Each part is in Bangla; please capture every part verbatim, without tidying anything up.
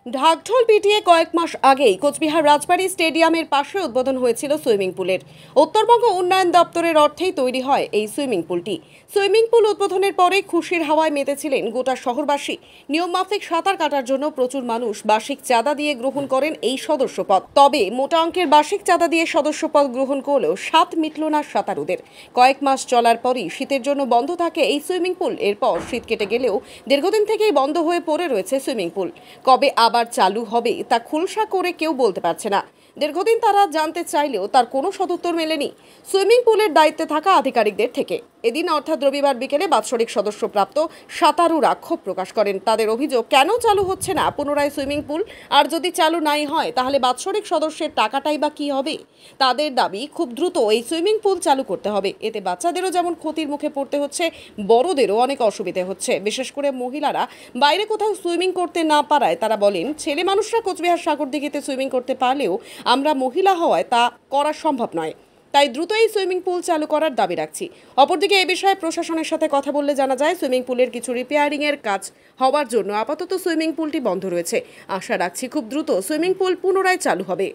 ঢাকঢোল পিটিয়ে কয়েক মাস আগেই কোচবিহার রাজবাড়ী স্টেডিয়ামের পাশে উদ্বোধন হয়েছিল সুইমিং পুলের। উত্তরবঙ্গ উন্নয়ন দপ্তরের অর্থেই তৈরি হয় এই সুইমিং পুলটি। সুইমিং পুল উদ্বোধনের পরে খুশির হাওয়ায় মেতেছিলেন গোটা শহরবাসী। নিয়মমাফিক সাঁতার কাটার জন্য প্রচুর মানুষ বার্ষিক চাঁদা দিয়ে গ্রহণ করেন এই সদস্যপদ। তবে মোটা অঙ্কের বার্ষিক চাঁদা দিয়ে সদস্যপদ গ্রহণ করলেও স্বাদ মিটল না সাঁতারুদের। কয়েক মাস চলার পরই শীতের জন্য বন্ধ থাকে এই সুইমিং পুল। এরপর শীত কেটে গেলেও দীর্ঘদিন থেকেই বন্ধ হয়ে পড়ে রয়েছে সুইমিং পুল। কবে আবার চালু হবে তা খুলসা করে কেউ বলতে পারছে না। দীর্ঘদিন তারা জানতে চাইলেও তার কোনো সদুত্তর মেলেনি সুইমিং পুলের দায়িত্বে থাকা আধিকারিকদের থেকে। এদিন অর্থাৎ রবিবার বিকেলে বাৎসরিক সদস্যপ্রাপ্ত সাঁতারুরা ক্ষোভ প্রকাশ করেন। তাদের অভিযোগ, কেন চালু হচ্ছে না পুনরায় সুইমিং পুল? আর যদি চালু নাই হয় তাহলে বাৎসরিক সদস্যের টাকাটাই বা কী হবে? তাদের দাবি, খুব দ্রুত এই সুইমিং পুল চালু করতে হবে। এতে বাচ্চাদেরও যেমন ক্ষতির মুখে পড়তে হচ্ছে, বড়দেরও অনেক অসুবিধে হচ্ছে। বিশেষ করে মহিলারা বাইরে কোথাও সুইমিং করতে না পারায় তারা বলেন, ছেলে মানুষরা কোচবিহার সাগরদিঘিতে সুইমিং করতে পারলেও আমরা মহিলা হওয়ায় তা করা সম্ভব নয়। তাই দ্রুত এই সুইমিং পুল চালু করার দাবি রাখছি। অপরদিকে এই বিষয়ে প্রশাসনের সাথে কথা বললে জানা যায়, সুইমিং পুলের কিছু রিপেয়ারিং এর কাজ হওয়ার জন্য আপাতত সুইমিং পুলটি বন্ধ রয়েছে। আশা রাখছি খুব দ্রুত সুইমিং পুল পুনরায় চালু হবে।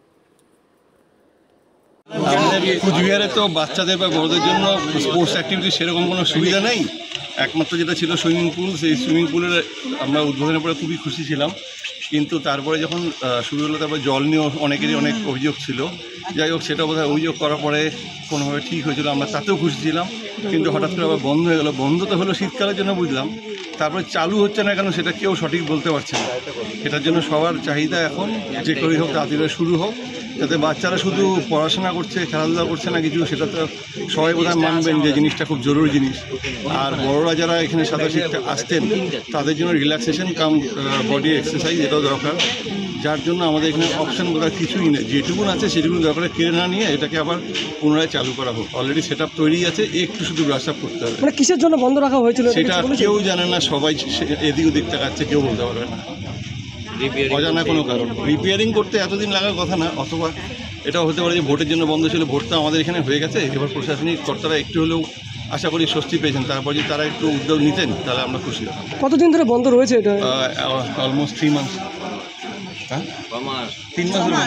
আমাদের কুচবিহারে তো বাচ্চাদের বা বড়দের জন্য স্পোর্টস অ্যাক্টিভিটি সেরকম কোনো সুবিধা নেই। একমাত্র যেটা ছিল সুইমিং পুল, সেই সুইমিং পুলের আমরা উদ্বোধনের পরে খুবই খুশি ছিলাম। কিন্তু তারপরে যখন শুরু হলো, তারপরে জল নিয়েও অনেকেরই অনেক অভিযোগ ছিল। যাই হোক, সেটা বোধহয় অভিযোগ করার পরে কোনোভাবে ঠিক হয়েছিল, আমরা তাতেও খুশি ছিলাম। কিন্তু হঠাৎ করে আবার বন্ধ হয়ে গেল। বন্ধ তো হলো শীতকালের জন্য বুঝলাম, তারপরে চালু হচ্ছে না কেন সেটা কেউ সঠিক বলতে পারছে না। এটার জন্য সবার চাহিদা এখন যে করেই হোক তাড়াতাড়ি শুরু হোক, যাতে বাচ্চারা শুধু পড়াশোনা করছে, খেলাধুলা করছে না কিছু, সেটা তো সবাই বোধহয় মানবেন যে জিনিসটা খুব জরুরি জিনিস। আর বড়রা যারা এখানে সাঁতার শিখতে আসতেন তাদের জন্য রিল্যাক্সেশন কাম বডি এক্সারসাইজ এটাও দরকার। যার জন্য আমাদের এখানে অপশান বোধহয় কিছুই নেই। যেটুকুন আছে সেটুকুন দরকার কেড়ে না নিয়ে এটাকে আবার পুনরায় চালু করা হোক। অলরেডি সেট আপ তৈরি আছে, একটু শুধু ব্রাশ আপ করতে হবে। মানে কিসের জন্য বন্ধ রাখা হয়েছিল সেটা কেউ জানে না, সবাই এদিক ওদিক তাকাচ্ছে, কেউ বলতে পারবে না। অজানা কোনো কারণ। রিপেয়ারিং করতে এতদিন লাগার কথা না, অথবা এটাও হতে পারে যে ভোটের জন্য বন্ধ ছিল। ভোটটা আমাদের এখানে হয়ে গেছে, এবার প্রশাসনিক কর্তারা একটু হলেও আশা করি স্বস্তি পেয়েছেন। তারপর যদি তারা একটু উদ্যোগ নিতেন তাহলে আমরা খুশি হতাম। কতদিন ধরে বন্ধ রয়েছে এটা? Almost three months. হ্যাঁ, তিন মাস হ্যাঁ,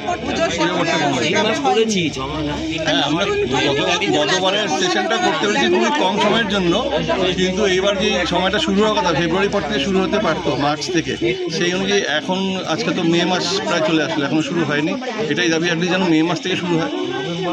আমরা গতবারের সেশনটা করতে পেরেছি খুবই কম সময়ের জন্য। কিন্তু এইবার যে সময়টা শুরু হওয়ার কথা ফেব্রুয়ারি পর থেকে শুরু হতে পারতো, মার্চ থেকে, সেই অনুযায়ী এখন আজকে তো মে মাস প্রায় চলে আসলো, এখনো শুরু হয়নি। এটাই দাবি আর যেন মে মাস থেকে শুরু হয়।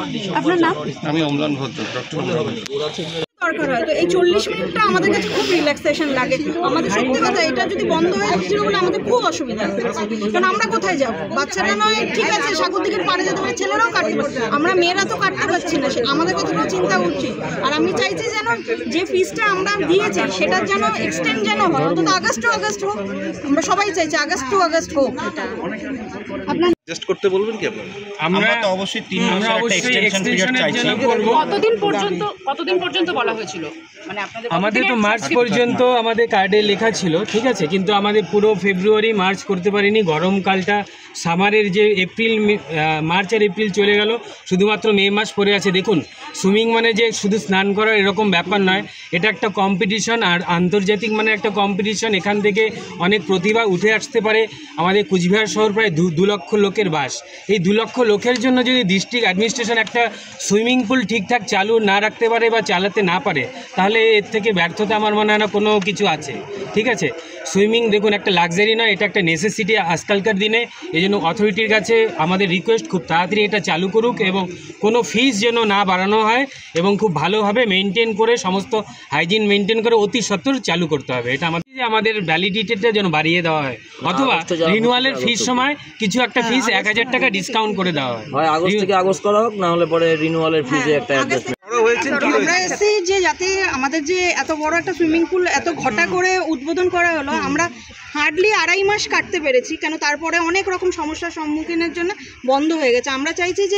আমি অম্লান ভদ্র, ডক্টর দরকার হয়। তো এই চল্লিশ মিনিটটা আমাদের কাছে খুব রিল্যাক্সেশন লাগে। আমাদের সত্যি কথা, এটা যদি বন্ধ হয়ে যাচ্ছিল বলে আমাদের খুব অসুবিধা হচ্ছে। কারণ আমরা কোথায় যাবো? বাচ্চারা নয় ঠিক আছে, সাগরদিঘির পাড়ে যেতে পারে, ছেলেরাও কাটতে পারছে, আমরা মেয়েরা তো কাটতে পারছি না। আমাদের কথাটাও চিন্তা করছি। আর আমি চাইছি যেন যে ফিসটা আমরা দিয়েছি সেটার যেন এক্সটেন্ড যেন হয়, অন্তত আগস্ট টু আগস্ট হোক। আমরা সবাই চাইছি আগস্ট টু আগস্ট হোক। আপনার টেস্ট করতে বলবেন কি আপনারা? আমরা তো অবশ্যই তিন মাসের একটা এক্সটেনশন পিরিয়ড চাইছি। কতদিন পর্যন্ত কতদিন পর্যন্ত বলা হয়েছিল? মানে আপনাদের আমাদের তো মার্চ পর্যন্ত আমাদের কার্ডে লেখা ছিল, ঠিক আছে, কিন্তু আমাদের পুরো ফেব্রুয়ারি মার্চ করতে পারিনি। গরমকালটা সামারের যে এপ্রিল মার্চ আর এপ্রিল চলে গেল, শুধুমাত্র মে মাস পড়ে আছে। দেখুন, সুইমিং মানে যে শুধু স্নান করার এরকম ব্যাপার নয়, এটা একটা কম্পিটিশন, আর আন্তর্জাতিক মানে একটা কম্পিটিশন। এখান থেকে অনেক প্রতিভা উঠে আসতে পারে। আমাদের কুচবিহার শহর প্রায় দু দু লক্ষ লোকের বাস। এই দু লক্ষ লোকের জন্য যদি ডিস্ট্রিক্ট অ্যাডমিনিস্ট্রেশন একটা সুইমিং পুল ঠিকঠাক চালু না রাখতে পারে বা চালাতে না পারে, তাহলে এর থেকে ব্যর্থতা আমার মনে হয় না কোনো কিছু আছে। ঠিক আছে, সুইমিং দেখুন একটা লাক্সারি নয়, এটা একটা নেসেসিটি আজকালকার দিনে। এই জন্য অথরিটির কাছে আমাদের রিকোয়েস্ট, খুব তাড়াতাড়ি এটা চালু করুক এবং কোনো ফিস যেন না বাড়ানো হয় এবং খুব ভালোভাবে মেনটেন করে, সমস্ত হাইজিন মেনটেন করে অতি সত্বর চালু করতে হবে। এটা আমাদের আমাদের ভ্যালিডিটিটা যেন বাড়িয়ে দেওয়া হয়, অথবা রিনিউয়ালের ফিস সময় কিছু একটা ফিস এক হাজার টাকা ডিসকাউন্ট করে দেওয়া হয়। হয় আগস্ট থেকে আগস্ট করা হোক, না হলে পরে রিনিউয়ালের ফিসে একটা অ্যাডজাস্টমেন্ট। আমরা এসেছি যে যাতে আমাদের যে এত বড় একটা সুইমিং পুল এত ঘটা করে উদ্বোধন করা হলো, আমরা হার্ডলি আড়াই মাস কাটতে পেরেছি, কেন তারপরে অনেক রকম সমস্যার সম্মুখীনের জন্য বন্ধ হয়ে গেছে। আমরা চাইছি যে এই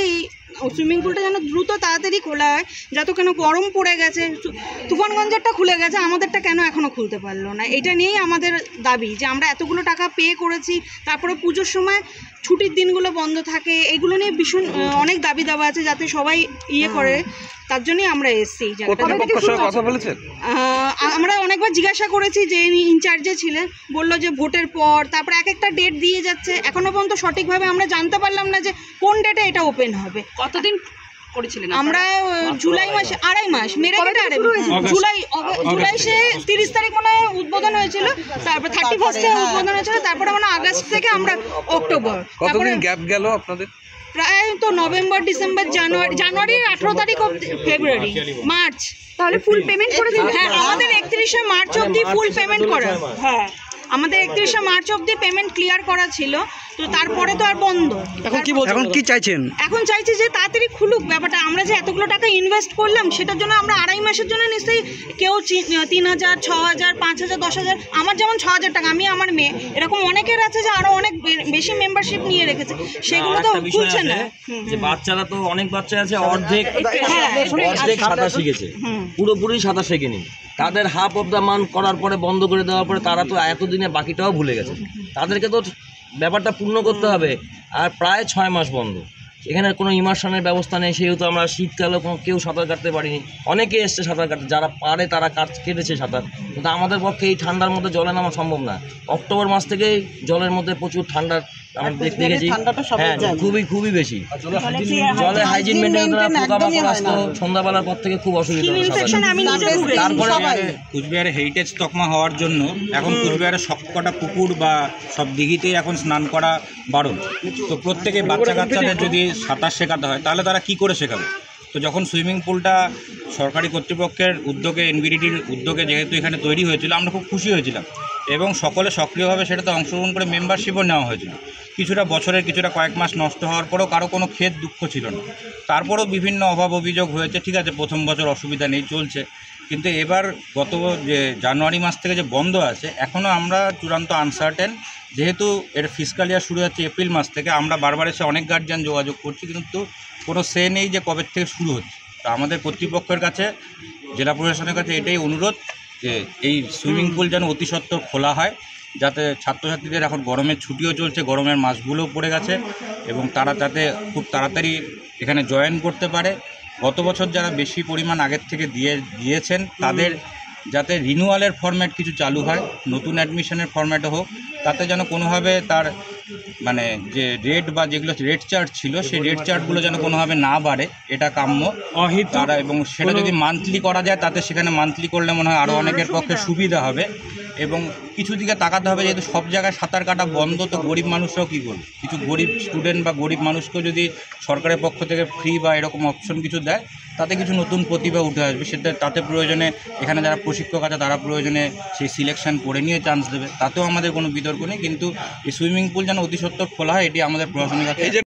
সুইমিং পুলটা যেন দ্রুত তাড়াতাড়ি খোলা হয়, যাতে কেন গরম পড়ে গেছে, তুফানগঞ্জেরটা খুলে গেছে, আমাদেরটা কেন এখনও খুলতে পারলো না, এটা নিয়েই আমাদের দাবি যে আমরা এতগুলো টাকা পে করেছি, তারপরে পুজোর সময় ছুটির দিনগুলো বন্ধ থাকে, এগুলো নিয়ে ভীষণ অনেক দাবি দাবা আছে যাতে সবাই ইয়ে করে, তার জন্যই আমরা এসেছি। কথা বলেছেন? আমরা অনেকবার জিজ্ঞাসা করেছি, যে ইনচার্জে ছিলেন বললো যে ভোটের পর, তারপরে এক একটা ডেট দিয়ে যাচ্ছে, এখনো পর্যন্ত সঠিকভাবে আমরা জানতে পারলাম না যে কোন ডেটে এটা ওপেন হবে। কতদিন করেছিলেন আমরা জুলাই মাসে আড়াই মাস মেরে কেটে আড়াই জুলাই জুলাই সে তিরিশ তারিখ মানে উদ্বোধন হয়েছিল, তারপর থার্টি ফার্স্টে উদ্বোধন হয়েছিল, তারপরে মানে আগস্ট থেকে আমরা অক্টোবর, তারপরে গ্যাপ গেল আপনাদের প্রায় তো নভেম্বর ডিসেম্বর জানুয়ারি জানুয়ারির আঠেরো তারিখ অব্দি, ফেব্রুয়ারি মার্চ, তাহলে ফুল পেমেন্ট করে দিন। হ্যাঁ, আমাদের একত্রিশে মার্চ অব্দি ফুল পেমেন্ট করা, হ্যাঁ আমাদের একত্রিশে মার্চ অব্দি পেমেন্ট ক্লিয়ার করা ছিল, তো তারপরে তো আর বন্ধ। এখন কি বলছেন, এখন কি চাইছেন? এখন চাইছি যে তাড়াতাড়ি খুলুক ব্যাপারটা, আমরা যে এতগুলো টাকা ইনভেস্ট করলাম সেটার জন্য আমরা আড়াই মাসের জন্য নিশ্চয়ই কেউ তিন হাজার ছ হাজার পাঁচ হাজার দশ হাজার, আমার যেমন ছ হাজার টাকা, আমি আমার মেয়ে, এরকম অনেকের আছে যে আরো অনেক বেশি মেম্বারশিপ নিয়ে রেখেছে, সেগুলো তো খুলছে না। যে বাচ্চারা তো অনেক বাচ্চা আছে অর্ধেক অর্ধেক সাঁতার শিখেছে, পুরোপুরি সাঁতার শেখেনি, তাদের হাফ অফ দ্য মান্থ করার পরে বন্ধ করে দেওয়ার পরে তারা তো এতদিনে বাকিটাও ভুলে গেছে, তাদেরকে তো ব্যাপারটা পূর্ণ করতে হবে। আর প্রায় ছয় মাস বন্ধ, এখানে কোনো ইমার্শনের ব্যবস্থা নেই, সেহেতু আমরা শীতকালেও কোনো কেউ সাঁতার কাটতে পারিনি, অনেকে এসছে সাঁতার কাটতে, যারা পারে তারা কাট কেটেছে সাঁতার, কিন্তু আমাদের পক্ষে এই ঠান্ডার মধ্যে জলে নামা সম্ভব না। অক্টোবর মাস থেকেই জলের মধ্যে প্রচুর ঠান্ডা আমরা দেখতে গেছি, হ্যাঁ খুবই খুবই বেশি, জলে হাইজিন মেনটেন করা, পোকামাকড় আসতো, সন্ধ্যাবেলার পর থেকে খুব অসুবিধা হতো। তারপরে কুচবিহারে হেরিটেজ তকমা হওয়ার জন্য এখন কুচবিহারের সবকটা পুকুর বা সব দিঘিতেই এখন স্নান করা বারণ, তো প্রত্যেকে বাচ্চা কাচ্চাদের যদি সাঁতার শেখাতে হয় তাহলে তারা কি করে শেখাবে? তো যখন সুইমিং পুলটা সরকারি কর্তৃপক্ষের উদ্যোগে, এনবিডিটির উদ্যোগে যেহেতু এখানে তৈরি হয়েছিল, আমরা খুব খুশি হয়েছিলাম এবং সকলে সক্রিয়ভাবে সেটাতে অংশগ্রহণ করে মেম্বারশিপও নেওয়া হয়েছিল। কিছুটা বছরের কিছুটা কয়েক মাস নষ্ট হওয়ার পরেও কারো কোনো খেদ দুঃখ ছিল না, তারপরেও বিভিন্ন অভাব অভিযোগ হয়েছে, ঠিক আছে প্রথম বছর অসুবিধা নেই চলছে, কিন্তু এবার গত যে জানুয়ারি মাস থেকে যে বন্ধ আছে এখনও আমরা চূড়ান্ত আনসার্টেন, যেহেতু এর ফিসকাল ইয়ার শুরু হচ্ছে এপ্রিল মাস থেকে, আমরা বারবার এসে অনেক গার্জিয়ান যোগাযোগ করছি, কিন্তু কোনো সে নেই যে কবে থেকে শুরু হচ্ছে। তো আমাদের কর্তৃপক্ষের কাছে, জেলা প্রশাসনের কাছে এটাই অনুরোধ যে এই সুইমিং পুল যেন অতি সত্বর খোলা হয়, যাতে ছাত্রছাত্রীদের এখন গরমের ছুটিও চলছে, গরমের মাসগুলোও পড়ে গেছে, এবং তারা যাতে খুব তাড়াতাড়ি এখানে জয়েন করতে পারে। গত বছর যারা বেশি পরিমাণ আগের থেকে দিয়ে দিয়েছেন তাদের যাতে রিনিউয়ালের ফরম্যাট কিছু চালু হয়, নতুন অ্যাডমিশনের ফরম্যাটও হোক, তাতে যেন কোনোভাবে তার মানে যে রেট বা যেগুলো রেট চার্ট ছিল সেই রেট চার্টগুলো যেন কোনোভাবে না বাড়ে, এটা কাম্য তারা, এবং সেটা যদি মান্থলি করা যায় তাতে সেখানে মান্থলি করলে মনে হয় আরও অনেকের পক্ষে সুবিধা হবে। এবং কিছু দিকে তাকাতে হবে, যেহেতু সব জায়গায় সাঁতার কাটা বন্ধ, তো গরিব মানুষরাও কী করবে? কিছু গরিব স্টুডেন্ট বা গরিব মানুষকেও যদি সরকারের পক্ষ থেকে ফ্রি বা এরকম অপশন কিছু দেয়, তাতে কিছু নতুন প্রতিভা উঠে আসবে, সেটা তাতে প্রয়োজনে এখানে যারা প্রশিক্ষক আছে তারা প্রয়োজনে সেই সিলেকশন করে নিয়ে চান্স দেবে, তাতেও আমাদের কোনো বিতর্ক নেই, কিন্তু এই সুইমিং পুল যেন অতি সত্বর খোলা হয় এটি আমাদের প্রশাসনের কাছে